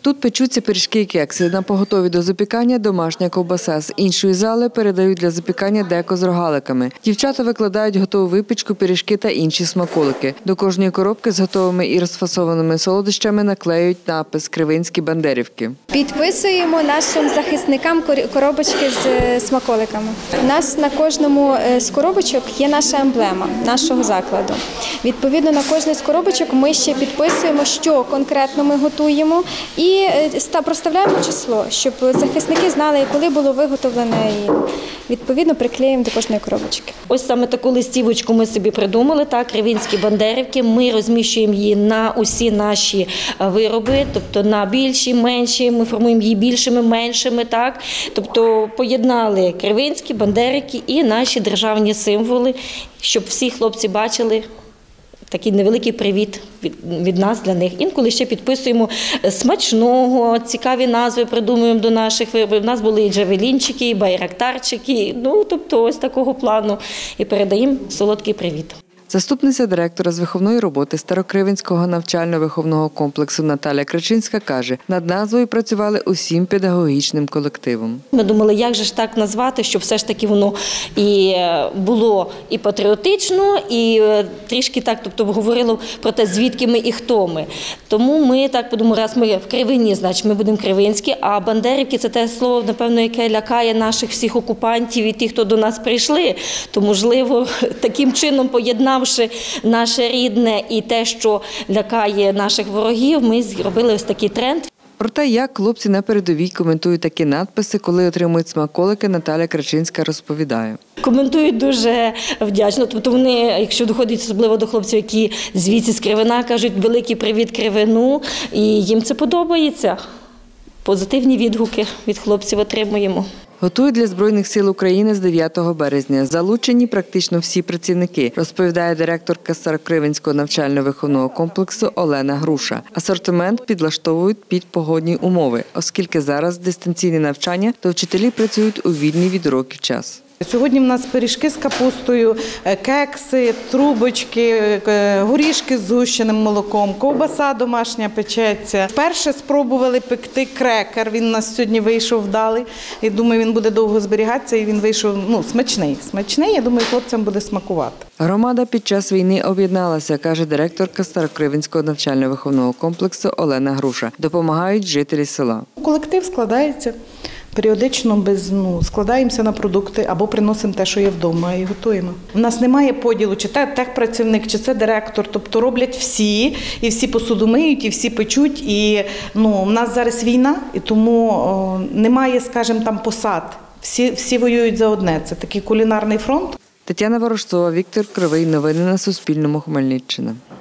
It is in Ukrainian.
Тут печуться пиріжки і кекси. Напоготові до запікання домашня ковбаса. З іншої зали передають для запікання деко з рогаликами. Дівчата викладають готову випічку, пиріжки та інші смаколики. До кожної коробки з готовими і розфасованими солодощами наклеюють напис «Кривинські бандерівки». Підписуємо нашим захисникам коробочки з смаколиками. У нас на кожному з коробочок є наша емблема нашого закладу. Відповідно, на кожній з коробочок ми ще підписуємо, що конкретно ми готуємо, і проставляємо число, щоб захисники знали, коли було виготовлене, і відповідно приклеїмо до кожної коробочки. Ось саме таку листівочку ми собі придумали, так, «Кривинські бандерівки». Ми розміщуємо її на усі наші вироби, тобто на більші, менші, ми формуємо її більшими, меншими, так. Тобто поєднали кривинські, бандерівки і наші державні символи, щоб всі хлопці бачили такий невеликий привіт від нас для них. Інколи ще підписуємо смачного, цікаві назви придумуємо до наших виробів. У нас були і джавелінчики, і байрактарчики, тобто ось такого плану. І передаємо солодкий привіт. Заступниця директора з виховної роботи Старокривинського навчально-виховного комплексу Наталя Крачинська каже, над назвою працювали усім педагогічним колективом. Ми думали, як же ж так назвати, щоб все ж таки воно і було і патріотично, і трішки так, тобто говорило про те, звідки ми і хто ми. Тому ми так подумали, раз ми в Кривині, значить ми будемо кривинські, а бандерівки – це те слово, напевно, яке лякає наших всіх окупантів і тих, хто до нас прийшли. То, можливо, таким чином поєднавши наше рідне і те, що лякає наших ворогів, ми зробили ось такий тренд. Про те, як хлопці на передовій коментують такі надписи, коли отримують смаколики, Наталя Крачинська розповідає. Коментують дуже вдячно. Тобто вони, якщо доходить особливо до хлопців, які звідси з Кривина, кажуть «великий привіт Кривину», і їм це подобається. Позитивні відгуки від хлопців отримуємо. Готують для Збройних сил України з 9 березня. Залучені практично всі працівники, розповідає директорка Старокривинського навчально-виховного комплексу Олена Груша. Асортимент підлаштовують під погодні умови, оскільки зараз дистанційне навчання, то вчителі працюють у вільний від уроків час. Сьогодні в нас пиріжки з капустою, кекси, трубочки, горішки з згущеним молоком, ковбаса домашня печеться. Вперше спробували пекти крекер, він у нас сьогодні вийшов вдалий. Я думаю, він буде довго зберігатися і він вийшов смачний. Смачний, я думаю, хлопцям буде смакувати. Громада під час війни об'єдналася, каже директорка Старокривинського навчально-виховного комплексу Олена Груша. Допомагають жителі села. Колектив складається. Періодично складаємося на продукти або приносимо те, що є вдома, і готуємо. У нас немає поділу, чи це техпрацівник, чи це директор. Тобто роблять всі, і всі посуду миють, і всі печуть. І у нас зараз війна, і тому немає, скажімо, там посад. Всі воюють за одне. Це такий кулінарний фронт. Тетяна Ворожцова, Віктор Кривий. Новини на Суспільному. Хмельниччина.